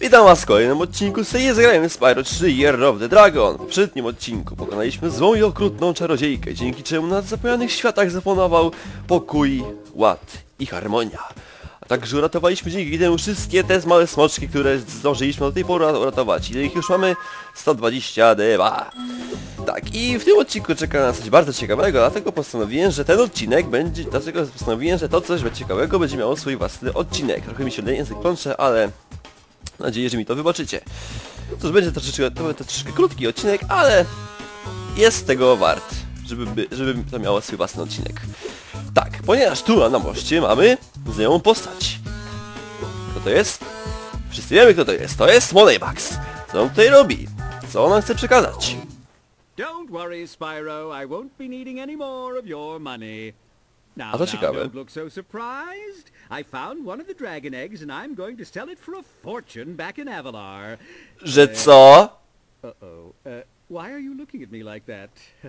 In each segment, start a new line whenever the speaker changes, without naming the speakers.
Witam was w kolejnym odcinku serii Zagrajmy Spyro 3 Year of the Dragon. W poprzednim odcinku pokonaliśmy złą i okrutną czarodziejkę, dzięki czemu na zapomnianych światach zapanował pokój, ład i harmonia. A także uratowaliśmy dzięki temu wszystkie te małe smoczki, które zdążyliśmy do tej pory uratować. Ile ich już mamy? 122. Tak, i w tym odcinku czeka nas coś bardzo ciekawego, dlatego postanowiłem, że ten odcinek będzie... Dlatego postanowiłem, że to coś ciekawego będzie miało swój własny odcinek. Trochę mi się język plącze, ale... Mam nadzieję, że mi to wybaczycie. Cóż, będzie troszeczkę krótki odcinek, ale jest tego wart, żeby to miało swój własny odcinek. Tak, ponieważ tu na moście mamy znajomą postać. Kto to jest? Wszyscy wiemy, kto to jest. To jest Moneybugs. Co on tutaj robi? Co ona chce przekazać?
Don't worry, Spyro. I won't be needing any more of your money. Now,
A to ciekawe.
don't look so surprised. I found one of the dragon eggs and I'm going to sell it for a fortune back in Avalar.
Że co?
Uh-oh. Why are you looking at me like that?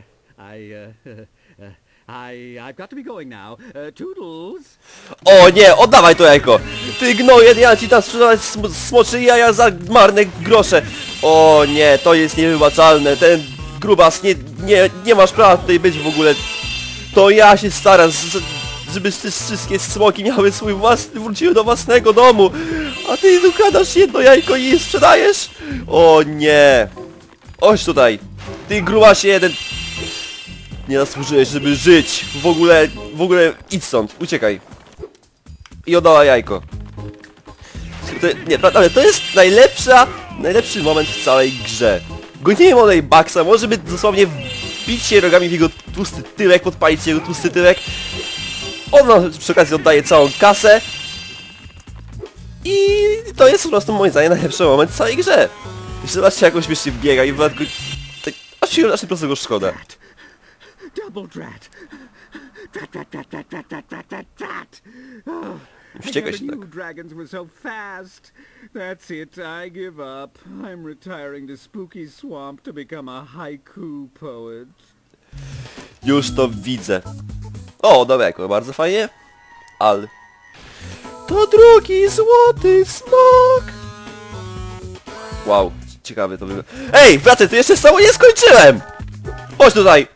I've got to be going now. Toodles.
O nie, oddawaj to jajko! Ty gnoje, ja ci tam sprzedawać smoczy jaja za marne grosze! O nie, to jest niewybaczalne, ten grubas, nie masz prawa tutaj być w ogóle. To ja się staram, żeby wszystkie smoki miały swój własny, wróciły do własnego domu. A ty ukradasz jedno jajko i je sprzedajesz? O nie! Chodź tutaj! Ty grubasie jeden! Nie zasłużyłeś, żeby żyć! W ogóle idź stąd, uciekaj! I oddała jajko. Ale to jest najlepszy moment w całej grze. Gonienie Moneybugsa może być dosłownie wbić się rogami w jego tłusty tyłek, podpalić jego tłusty tyłek. On przy okazji oddaje całą kasę. I to jest po prostu moim zdaniem najlepszy moment w całej grze. Jeszcze zobaczcie, jak on śmiesznie biega i w dodatku... Tak, aż po prostu go szkoda.
Double drat. Drat.
Wściekaj się tak.
Dragons were so fast. That's it. I give up. I'm retiring to Spooky Swamp to become a haiku poet.
Już to widzę. O, dobra, bardzo fajnie. Al. To drugi złoty smok. Wow, ciekawe to wygląda. Ej, wracaj, to jeszcze samo nie skończyłem! Chodź tutaj!